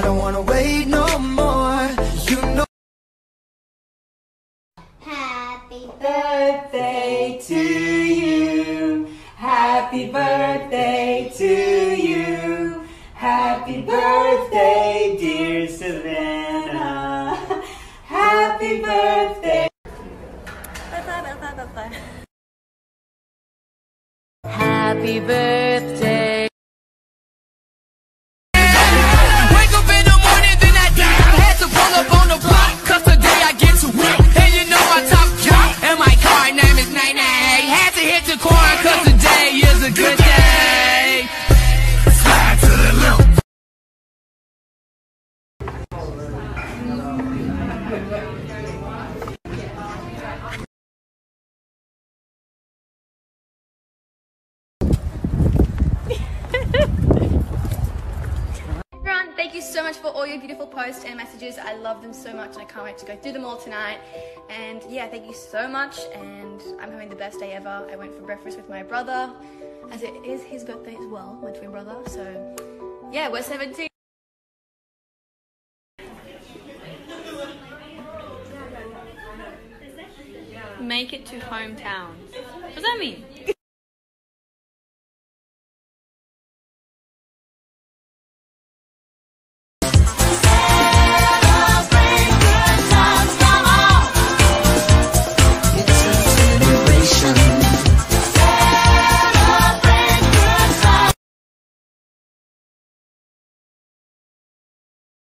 I don't wanna wait no more. You know. Happy birthday to you. Happy birthday to you. Happy birthday, dear Savannah. Happy birthday. Happy birthday. Wake up in the morning, then I had to pull up on the block, 'cause today I get to work. And you know I top drop, and my car name is Nay Nay. Had to hit the corner, 'cause today is a good day. Slide to the left. Everyone, thank you so much for all your beautiful posts and messages. I love them so much and I can't wait to go through them all tonight. And yeah, thank you so much, and I'm having the best day ever. I went for breakfast with my brother, as it is his birthday as well, my twin brother. So yeah, we're 17. Make it to hometown. What does that mean?